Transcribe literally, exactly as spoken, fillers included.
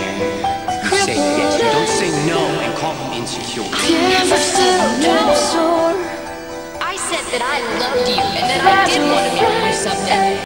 You say yes, you don't say no and call him insecure. Never said no. I said that I loved you and that I did want to marry you someday.